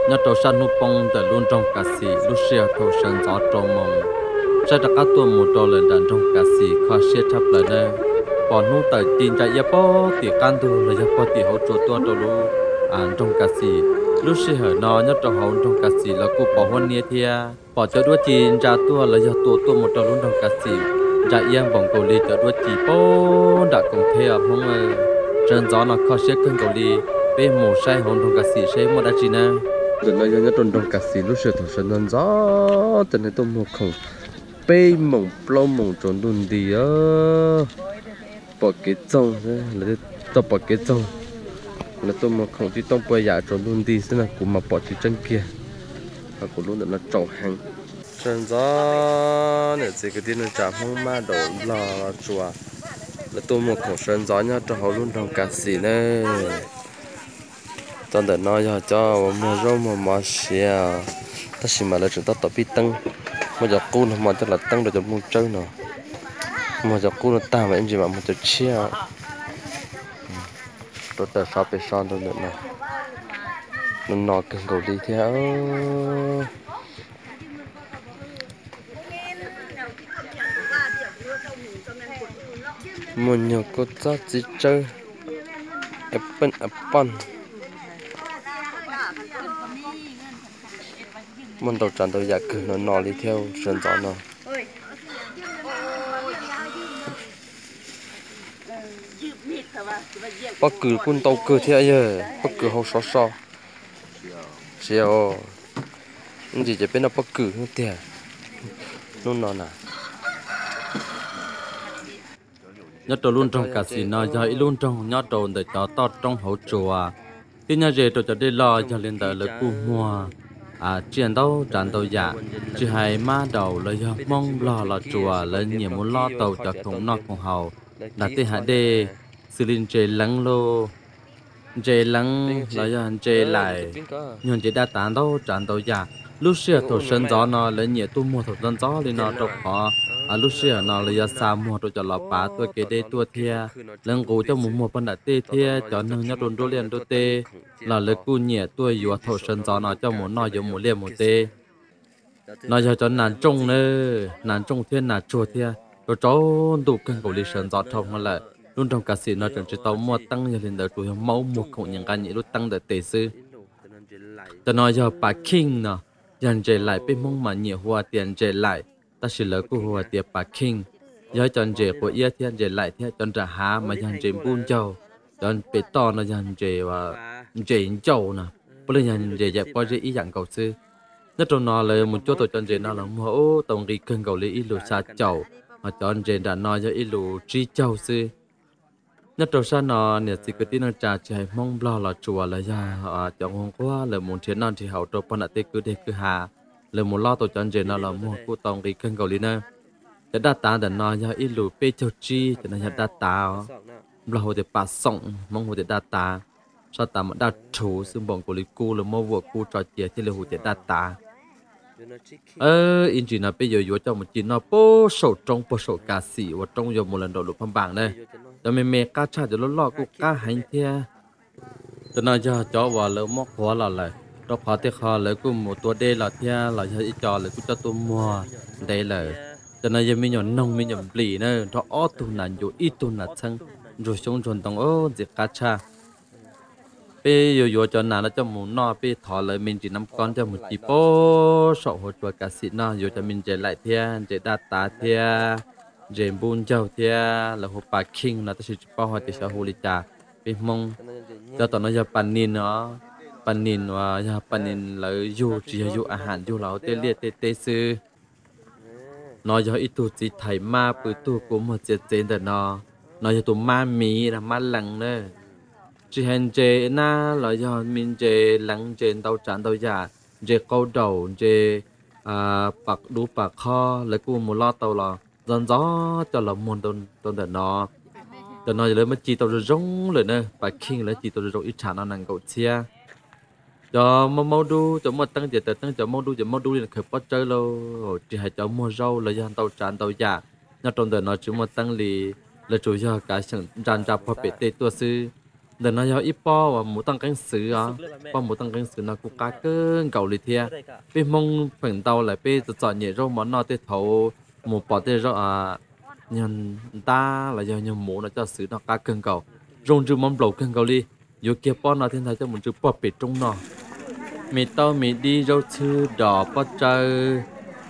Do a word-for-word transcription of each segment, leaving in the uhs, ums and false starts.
nhớ trâu san nu bông từ luôn trong cà xì lúc xưa thầu sân gió trâu mông sẽ đặt các tuần một trâu lên đàn trong cà xì khó xia thấp lại nè bỏ nu tại tin chạy ya po thì can tu là ya po thì hậu trâu tua trâu lu à trong cà xì lúc xưa hở nó nhớ trâu hậu trong cà xì là cô bỏ hôn nia thia bỏ cho đua tin ra tua là ya tua tua một trâu luôn trong cà xì chạy ya bông cầu li cho đua chỉ po đã cùng theo không ơi trần gió nó khó xia cơn cầu li bé mồ say hậu trong cà xì say một đã chỉ nè giờ này nhớ trong trong cà xì lúc xưa thằng sơn non gió từ này tôi mua không bê mỏng plau mỏng trốn đun đi á bỏ cái trâu là tôi bỏ cái trâu là tôi mua không chỉ tông bơi giả trốn đun đi thế là cũng mà bỏ chỉ chân kia và cũng luôn là trâu hàng sơn gió này chỉ cái tin là chạm không ma đổ lò chùa là tôi mua không sơn gió nhá cho họ luôn trong cà xì này trong đời nói cho cho mua rau mà mua xìa ta xì mà là chúng ta tập bị tăng mà giờ cô nó mà cho là tăng được cho mua trâu nữa mà giờ cô nó ta mà em chỉ mà một chút chia rồi ta sao bị son thôi nữa nè nó nọ cần cầu đi theo một nhiều cô cho chỉ chơi apple apple mình đầu tràn đầu giặc nó nọ đi theo sơn gió nó bắt cử quân tàu cử thế giờ bắt cử hậu sọ sọ xíu những gì chỉ biết là bắt cử không tiền luôn nó nè nhớ trâu luôn trong cà xì nó giờ luôn trong nhớ trâu để cho to trong hậu chùa thì nhớ về trâu cho đi lo cho lên đời là cu mua à chiến đấu战斗giả chỉ hay ma đầu là do mong lo là chùa là nhiều muốn lo tàu cho thống nọของเฮาđặt tới hạ đề xử lý chế lắng lô chế lắng là do chế lại nhưng chế đã tán đâu战斗giả lúc xưa thổ sân gió nó lấy nhiều tu mua thổ sân gió lên nó trong họ à lúc xưa nó lấy ra xa mua rồi cho lọ bá tôi kể đây tua thia lần cũ cho một một phần đã tê thia cho nâng nhát đồn đô liền đô tê là lấy cu nhẹ tôi vừa thổ sân gió nó cho một nói giống một liền một tê nói cho cho nàn trông nữa nàn trông thiên nàn chùa thia rồi cháu đủ cân cầu lý sân gió thông mà lại luôn trong cả xí nó chẳng chỉ tao mua tăng như lên đời tuổi máu một không những cái nhị lúc tăng để tê sư cho nói cho bà king nè dàn chế lại bên mong mà nhiều hoa tiền chế lại ta chỉ lỡ của hoa tiền bà king do chọn chế của ia thiên chế lại thiên chọn trả há mà dàn chế buôn châu chọn bể to nó dàn chế và chế châu nè bây giờ dàn chế dẹp qua chế ý dạng cầu sư nhất trong nó là một chỗ tôi chọn chế nó là mẫu tổng đi cân cầu lý ý lù xa châu mà chọn chế đã nói cho ý lù tri châu sư nhất trong sao nóเนี่ยสิกตินันจ่าใจมองบลาละจัวละยาจังหงว่าเลยมุนเทียนนั่นที่เขาตัวปนัดเตคือเด็กคือหาเลยมุนล่อตัวจันเจน่ะละมัวกูตองกีขึ้นเกาหลีนะจะดัดตาแต่นอยาอิลูเปเจ้าจีจะนั่นจะดัดตาบลาหัวแต่ปาส่งมองหัวแต่ดัดตาชาตามันดัดถูซึ่งบ่งกุลิกูเลยมัววัวกูจอเจียที่เลยหัวแต่ดัดตาเอออินจีน่ะไปอยู่อยู่จังมันจีน่ะโป้โสตรงโป้โสกาสีว่าตรงอยู่มุลันโดลุพัมบังเนี่ยแต่เมเมก้าชาจะล้อล้อกูก้าหันเทียแต่น่าจะจ่อว่าเลยมอกหัวเราเลยเราพอที่คอเลยกูหมูตัวเดย์เราเทียเราจะอีจ่อเลยกูจะตัวมัวได้เลยแต่น่าจะมีหย่อนนงมีหย่อนปลีเนอะเราอ้อตุนันอยู่อีตุนัดทั้งอยู่ชงชนตรงโอ้เจ็บก้าชาไปอยู่อยู่จนนานแล้วจะหมูนอไปถอเลยมินจีน้ำก้อนจะหมูจีโป้สอบหัวตัวกาสินออยู่จะมินเจไหลเทียเจดาตาเทียเจมบุญเจ้าเทียแล้วหัวปลาคิงนะตัวชิจป้าหัวติชาฮูลิจาไปมองเจ้าตอนนั้นจะปันนินเนาะปันนินว่าจะปันนินแล้วอยู่จีอยู่อาหารอยู่เราเตเลียเตเตซื้อน้อยจะอีตัวจีไทยมาปืนตัวกูหมดเจเจนแต่นอน้อยจะตัวมามีนะมาหลังเนอะchỉ hành chế na là do mình chế lắng chế tàu tràn tàu giả chế câu đầu chế à bạc đu bạc kho lấy cu một lo tàu là dần gió cho là một tuần tuần để nó để nó lấy mất chi tàu rongเลยnè bạc king lấy chi tàu rong ít chán nó năng cầu chia cho mau mau đu cho một tăng chế tăng cho mau đu cho mau đu là khởi bắt chơi lâu chỉ hay cho mua rau là do tàu tràn tàu giả nó tuần để nó chỉ một tăng lì là chủ yếu cả sản tràn trà phật bể tê tua sư đợt nó giờ ít po và muốn tăng cánh sử à po muốn tăng cánh sử nó cũng cá cơn cầu lì thia bên mong phần tàu lại bên tự chọn nhẹ rau món nó tê thầu một bỏ tê rau à nhân ta là do nhân muốn nó cho sử nó cá cơn cầu rong chữ mong bầu cơn cầu đi dù kia po nó thiên thái cho một chữ po bể trong nó mì tao mì đi rau chữ đỏ po trời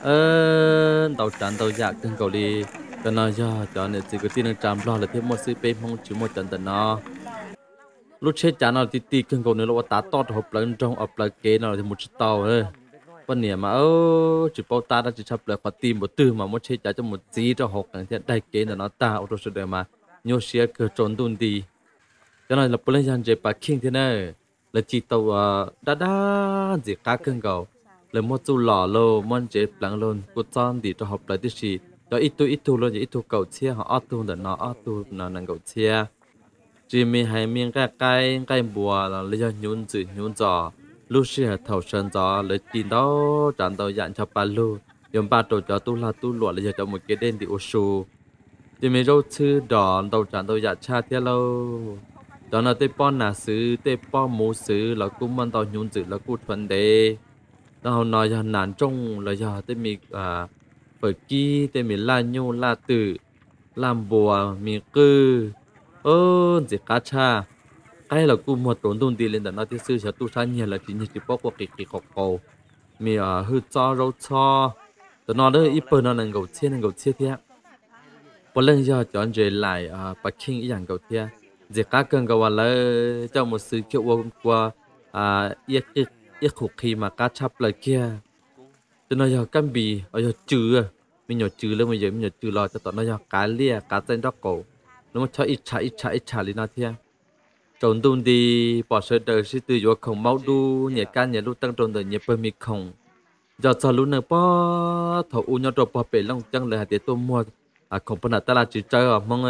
ơ tàu tràn tàu dạ cơn cầu đi cho nó giờ cho nên chỉ có tin trăm lo là thêm một sự bên mong chữ một trận tận nó lúc chết chán nào tí tí cưng cầu nữa là tá to hộp lớn trong hộp là kế nào thì một chút tàu thôi vấn đề mà ơ chỉ bao ta đã chỉ chấp lại khó tìm một từ mà một chết chán cho một gì cho hộp càng thiệt đại kế là nó ta ô tô để mà nhiều xe cơ trốn tuôn đi cho nên là bây giờ chỉ bà kinh thế này là chỉ tàu đã đã gì cá cưng cầu là một chú lò lô một chế lăng luôn cô chọn đi cho hộp lại tí gì cho ít tu ít tu luôn ít tu cầu chia họ ót tu để nó ót tu nó năng cầu chia chỉ mi hay miếng cái cái cái bùa là lấy cho nhún chữ nhún giò lúc xưa thầu sơn giò lấy tin đó chọn tàu dặn cho ba lu dùng ba tổ cho tu la tu lụa lấy cho một cái đen thì ô su chỉ mi rau chư đỏ tàu chọn tàu dặn cha theo lâu đó là tê pon nà sứ tê pon mù sứ là cũng mang tàu nhún chữ là cũng thuần đề tàu nói cho nản trong là giờ tê mi à bởi kia tê mi la nhô la tử làm bùa mi cư ơ chỉ cá cha cái là cô một tốn tốn tiền lên đó nó thì sư sẽ tu san nhiều là chỉ như chỉ bao qua cái cái cọc cầu mi à hư cho rau cho tụi nó đó ít bữa nó là gầu chiên là gầu chiên thế một lần giờ chọn về lại à bắc kinh ý dạng gầu thế chỉ cá cân gầu là trong một sự kiểu qua à ít ít ít khúc khi mà cá chắp lại kia tụi nó giờ cam bì ở giờ trừ mình nhỏ trừ lên bây giờ mình nhỏ trừ lo cho tụi nó giờ cá lia cá chân đó cổ nó mà cho ít chả ít chả ít chả lên nào thế trốn tuôn đi bỏ sợi đời sĩ từ vô không máu đu nhẹ can nhẹ lúc tăng trốn đời nhẹ bơm mi không giờ cho lúc này bỏ thầu u nhau rồi bỏ bể long chân lại để tôi mua à không phải là ta là chỉ chơi à mong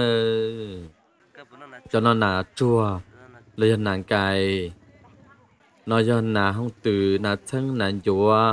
cho nó là chua lấy nàng cài nói cho là không từ là chân là chua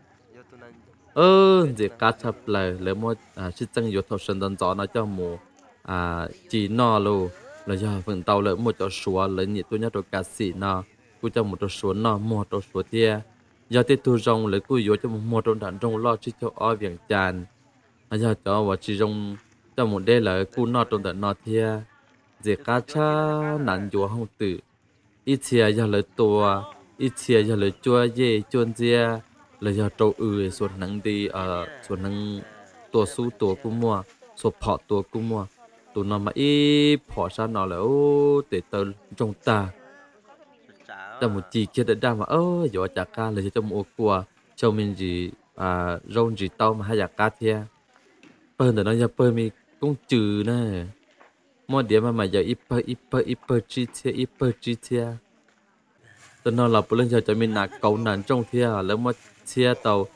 ơ gì cá chập lại lấy mua à chỉ chân vô thầu sơn đơn gió nói cho mù à chỉ no luôn là giờ phần tàu lợi một chỗ số lợi nhiệt tôi nhớ tôi cả xỉ nọ tôi cho một chỗ số nọ một chỗ số tia giờ tết tôi rong lợi tôi vô cho một một trong đàn rong lo chỉ cho ở viện tràn là giờ cho và chỉ rong cho một đêm là cô nọ trong đàn nọ tia dễ cá cha nạn vô không tử ít chia giờ lợi tua ít chia giờ lợi chua dê chuôn dê là giờ trâu ư số nắng đi ở số nắng tua su tua cũng mua số phọ tua cũng mua tụi nó mà ít bỏ ra nó là ô để tờ trong ta ta một chi kia đã đa mà ơ giờ chả ca là cho một qua cho mình gì à rau gì tao mà hay chả ca thia bơn để nó giờ bơn mi cũng trừ nè mỗi điểm mà mà giờ ít bơ ít bơ ít bơ chi thia ít bơ chi thia tụi nó là bữa lên giờ cho mình nạt cầu nàn trong thiaแล้วmà thia tàu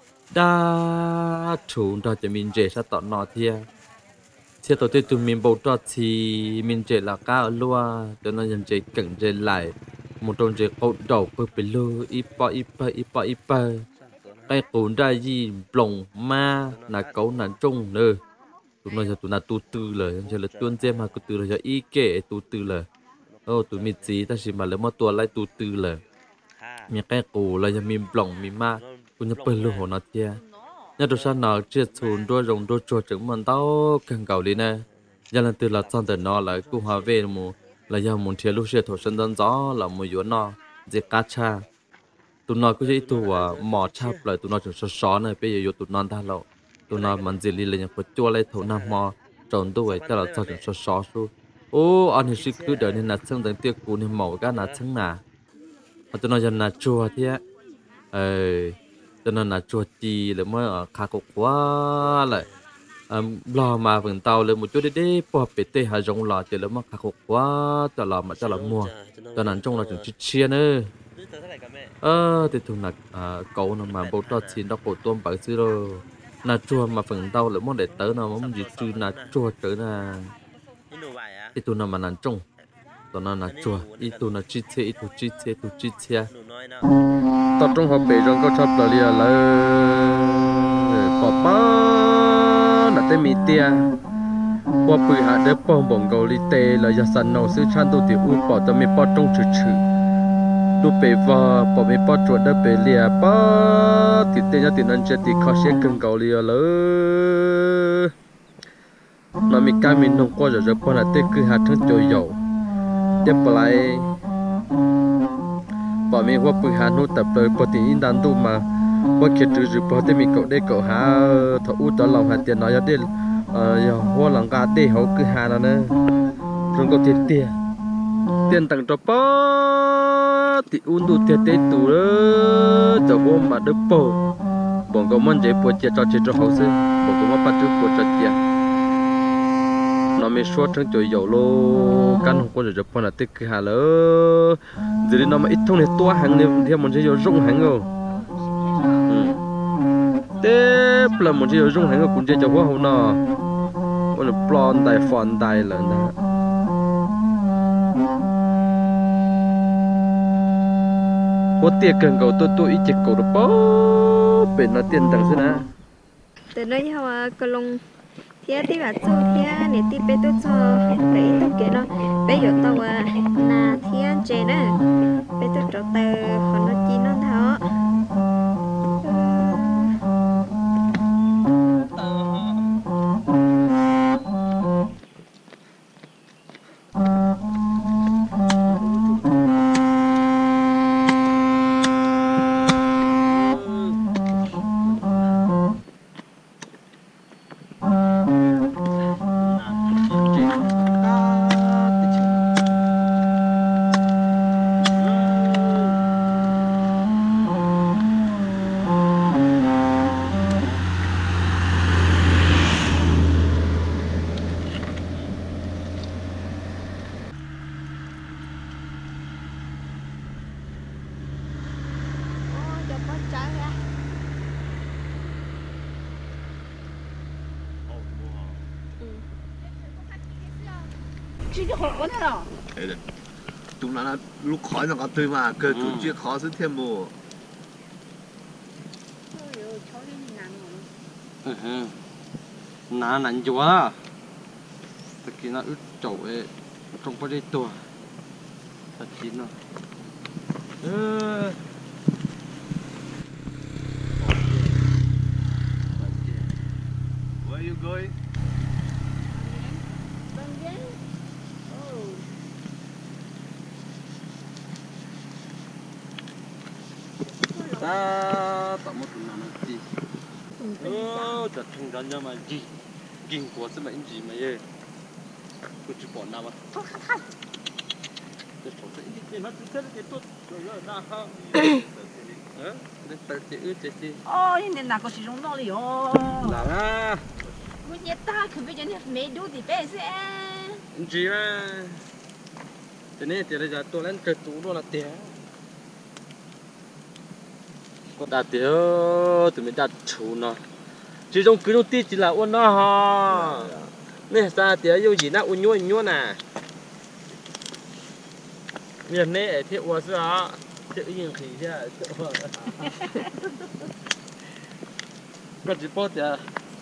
đa chủ đó cho mình dễ sát tọt nọ thia chia tổ tiên tụi mình bầu trọt thì mình chỉ là cá ở lúa cho nên dần chỉ cần chỉ lại một trong chỉ cột đầu bự bự lư ít bọ ít bơ ít bọ ít bơ cái cuốn ra gì lồng ma là cấu là trung nữa tụi nó giờ tụi nó tu tưเลยgiờ là tuân xem mà tu tư là giờ ý kể tu tưเลยô tụi mình chỉ ta chỉ mà lấy mộtตัวlại tu tưเลยมีcái cụ là giờ mình lồng mình ma tụi nó bự lư hồ nó chia nhớ đồ sao nào chia chun đôi rồng đôi chuột trứng mình tao càng cầu đi nè giờ lần từ là trong từ nó là cũng hòa về mù là giờ muốn thiệt lúc xưa thổ sân đơn gió là mùi gió nó dễ cá cha tụi nó cứ chỉ tụi mò chắp lại tụi nó chỉ sò sò này bây giờ tụi nó ta lộ tụi nó mình chỉ lấy những cái chua lấy thổ nam mò trộn tụi cho là cho chỉ sò sò su ô anh thì chỉ cứ đợi nên là chân đến tiệc cũ nên màu cái là chân nà tụi nó giờ là chua thế ờ cho nên là chuột chi là mới ở khá cục quá lại lo mà vẫn tàu lên một chút đi đi bỏ bể tê hà rong lò thì là mà khá cục quá cho lò mà cho lò mua cho nên trong là chúng chi chia nữa ơ thì thường là cậu nó mà bố cho xin đó cổ tôm bảo xí rồi là chua mà phần tàu lại muốn để tới nào muốn gì chứ là chua tới là cái tụi nó mà nằm trong tụi nó là chua ít tụi nó chi chia ít tụi chi chia tụi chi chia tao trong hộp bể rồi có chắp là lia là bỏ bá là tên mì tia qua bự hạ để bong bong gầu li tê là giờ sẵn nấu sư chan tu tiểu u bỏ tao mi bỏ trong chữ chữ tu bể vò bỏ mi bỏ chuột để bể lìa bỏ thì tên nhá thì nên chơi thì khó sẽ cần gầu lìa lỡ nó mi cái mình nông qua rồi rồi bỏ là tê cứ hạ thân trôi dầu tiếp lại bỏ mi qua bự hạ nô tập tới bỏ thì in đàn tu mà qua kia trừ trừ bỏ tê mi cậu đây cậu hạ thọ u tao lòng hạ tiền nói cho ờ hoa lòng cá tê hậu cứ hà nó nữa rồi có tiền tiền tiền tặng cho bó thì uống đủ tiền tê tủ đó cho hoa mà đỡ bò bọn có món gì bò chia cho chia cho hậu sư bọn có món bắt chước bò cho tiền nó mới xóa trong chỗ dầu lô căn không có gì cho bò là tê cứ hà lỡ giờ nó mà ít thông này toa hàng này theo món gì rung hàng rồi tê là món gì rung hàng rồi cũng chơi cho hoa hậu nọมันปลอนได้ฟอนได้เลยนะว่าเตี้ยเกินเก่าตัวตัวอีเจ็กเก่าตัวป๊อเป็นน่ะเตี้ยนตังซินะแต่น้อยเขาว่าก็ลงเที่ยที่แบบจูเที่ยเนี่ยที่ไปตัวจอไปตัวเกล้ไปอยู่ตัวนาเที่ยเจน่ะไปตัวจอเตอคนละจีนนั่นเถอะ đúng là lúc khỏi nó có tươi mà cơ chủ chưa khó sức thêm mùa nà nắn chúa tất kia nó ướt trội trong bao đây tua thật chín rồi where are you going? ta tạo một tụi nào nó gì ơ chặt thằng rắn nhau mà gì kinh quá sẽ mà gì mà ye tôi chỉ bỏ nào mà tôi khát khát tôi sống sẽ đi nó cứ thế cái tốt rồi rồi na ha hả để tự tự ướt chết đi ôi nên là có sử dụng nó liền là ha muốn nhét ta cứ bây giờ nhét mấy đứa thì bé sẽ gì mà thế này thì bây giờ tôi lên chơi tú đó là tiền có đạt tiêu tụi mình đạt chủ nó chỉ trong cứ đầu tiên chỉ là uốn nó ha nè ra tiêu yêu gì na uốn nhua nhua nè miền này thì uốn sao thì cái gì thì thế có chỉ bao tiền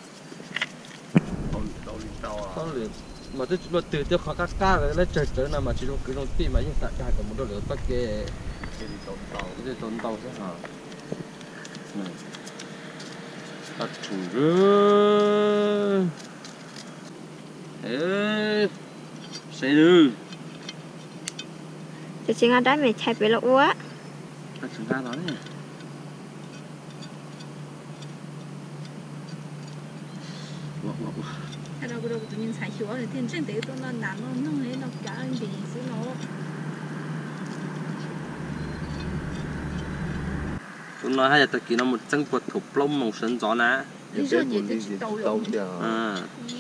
không liền mà tôi mà từ từ khó cắt cắt rồi lấy trời trời nào mà chỉ trong cứ đầu tiên mà những tại cái còn một đôi lửa tắc cái cái gì tồn tàu thế hả 아, 중근. 에, 세르. thì chị ngã đá mày chạy về là úa 아, 중간 đó nè. cái đâu cái đâu tụi mình xài chúa thì thiên chân tế tôi nó nản nó nó ấy nó cả anh bị xứ nó tôi nói hay là tôi kia nó một chân quật thục lông màu sần gió ná lý do gì tôi chỉ tàu lông à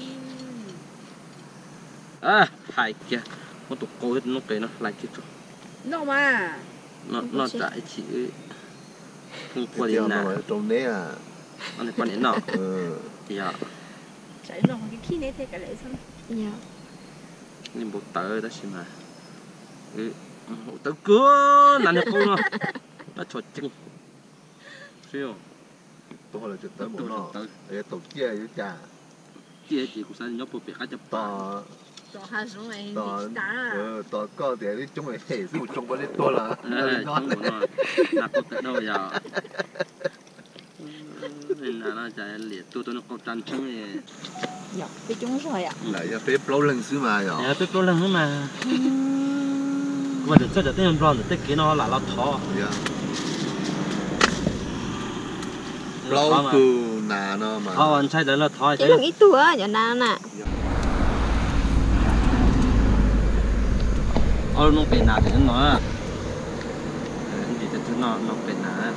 à hay kìa nó tụt cô hết nó cái nó lại chết rồi nó mà nó nó chạy chỉ không qua đi nào trong đấy à anh này quan đến nào dạ chạy lòng cái khi này thế cái lẽ sao dạ nhưng bộ tớ đó xí mà ừ tớ cứa là nó cô nó nó chọt chân siêu tôi là chụp tới một nó để tổ chia với trà chia chỉ cũng sai nhóc bộ bị khai chập tỏ Tỏ hai giống này tỏ đi đá. ờ tỏ có để đi chúng mày hệ sự chúng có đến to là ờ trong bộ nó là có tới đâu giờ nên là nó chạy liệt tôi tôi nó có tranh chứng này Dạ, cái chúng rồi ạ. lại cho phép lâu lần xứ mà rồi dạ tôi có lần nữa mà mà được cho được tên ron được tên kia nó là nó thọ dạ lâu từ nà nó mà thọ anh sai đấy là thọ chỉ là ít tuổi giờ nào nè ờ nó bị nạt thì nó nói gì thì nó nó bị nạt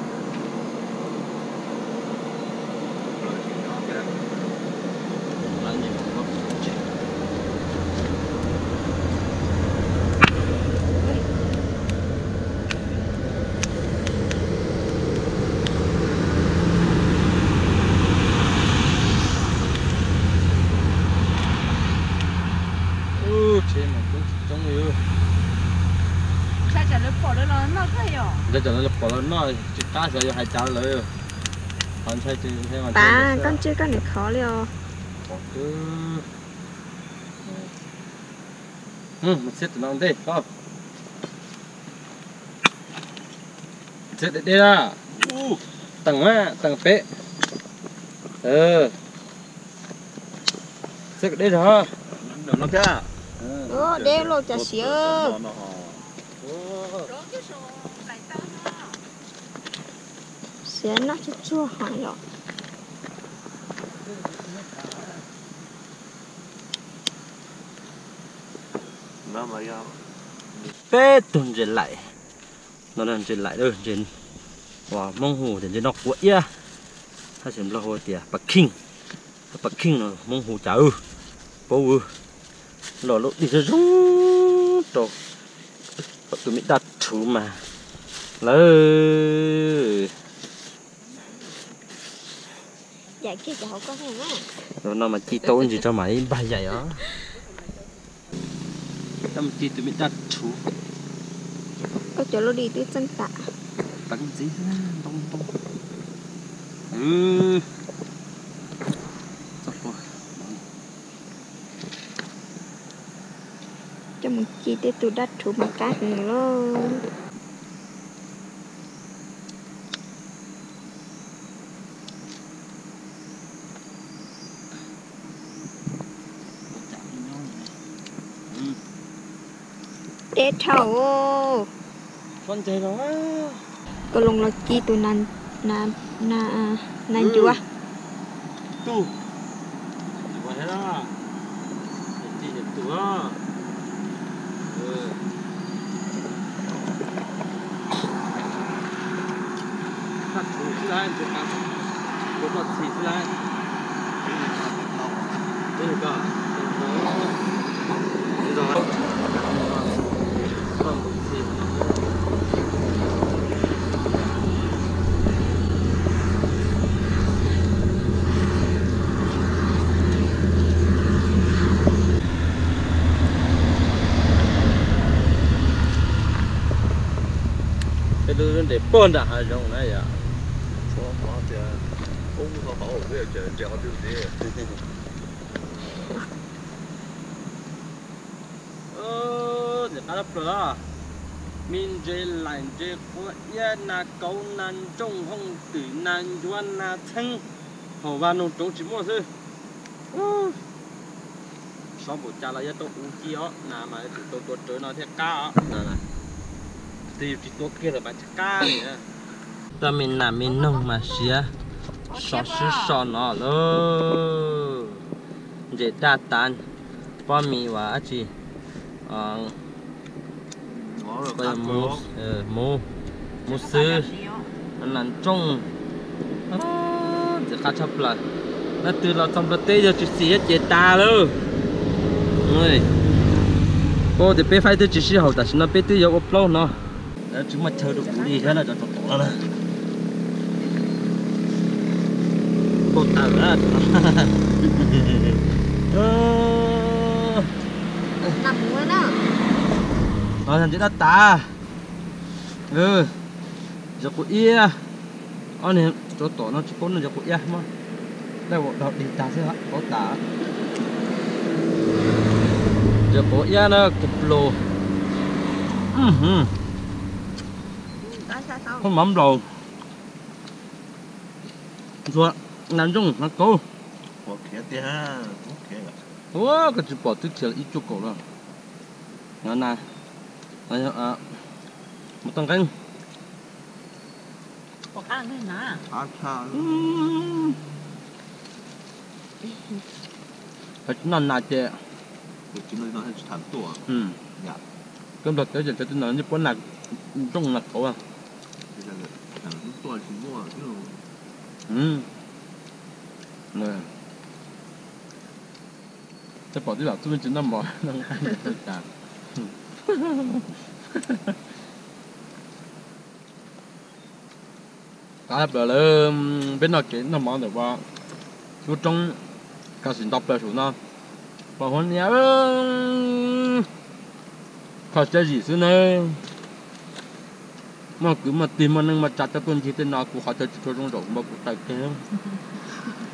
là gì mà có chuyện ừ chế mà cũng trong yêu Cha chả được bỏ đó nó nó thấy rồi. giờ cho nó bỏ nó chỉ cá sẽ hai cháuเลยcòn sai chứ thế mà ta con chưa có được khó liều cứ ừ mình xếp tụi nó đi không xếp đi ra tầng á tầng pé ừ xếp đi rồi được nó kia ơ đeo lô chả xíu Rồi cái số lại tao nó. xé nó cho chua hỏi rồi nó mà do pé tuần trên lại nó đang trên lại đâu trên wow mông hồ trên trên nóc quậy á hay xem lo hồ tiệt Bắc Kinh Bắc Kinh nó mông hồ chả ư bố ư lò lỗ đi ra rung đồ tụi mình đặt chủ mà lơ dạ kia cháu có thằng á rồi nó mà chi tốn gì cho mày bay vậy đó tâm chi tụi mình đặt chủ có chỗ lô đi tới chân tạ tặng gì đó đông đông ừ sắp rồi cho một chi tới tôi đắt thủ mà cá hình lô để thầu con chơi đó có lông là chi tôi nan na na nan chúa tu vậy thế đó chi nhập tu á ừ phát thủ thứ hai thì các bốn luật thì thứ hai đây là cả đây rồi cái đứa để bơm đã hay giống này à số nó thì cũng có bảo vệ chờ chờ điều gì ơ để cá lấp rồi min dê lạnh dê qua ya na câu nan trong hông tử nan yuan na thân hầu ba nông trống chỉ mua thôi sau buổi trà là ya tôi uống chi ó nà mà tôi tôi tôi nói theo cá ó nè nè thì chỉ tôi kia là bạn cá này ta mình làm mình nông mà xía sọ xứ sọ nó lơ dễ đa tán bao mì và gì ờ cái mù ờ mù mù sư anh làm trông dễ khá chấp lại nó từ là trong đất tây giờ chỉ xía dễ ta lơ người cô thì bé phải tới chỉ xí hậu ta xin nó bé tới giờ ốp lâu nó chúng mà chờ được đi thế là cho tổ nó cô ta ra nằm luôn á rồi thằng chị đã ta ừ giờ cô ia anh này cho tổ nó chỉ có nó giờ cô ia mà đây bộ đọc đi ta sẽ hả có ta giờ bộ ya nó cục lô Tại sao sao? không mắm rồi rồi làm chung nó cố 我看的哈，我看了。 哇cái chỉ bỏ tức chỉ là ít chút cổ rồi nó này này à một tầng canh Có ăn cái nà. 阿差， phải ngon nạt chè 我今天那还是差不多。 ừ 呀， cái đợt cái gì cái nó như bốn nạt trong nạt cổ à 这个两是多少斤多，就 ừ này cái bỏ đi là tôi chỉ năm mỏi nó ăn được cả cái bữa là bên nào cái nó món được qua chú trong cái gì đọc bữa số nó bảo hôn nhá khó chơi gì xưa này mà cứ mà tìm mà nhưng mà chặt cho tuần chỉ tên nào cũng khó chơi cho trong rộng mà cũng tại thế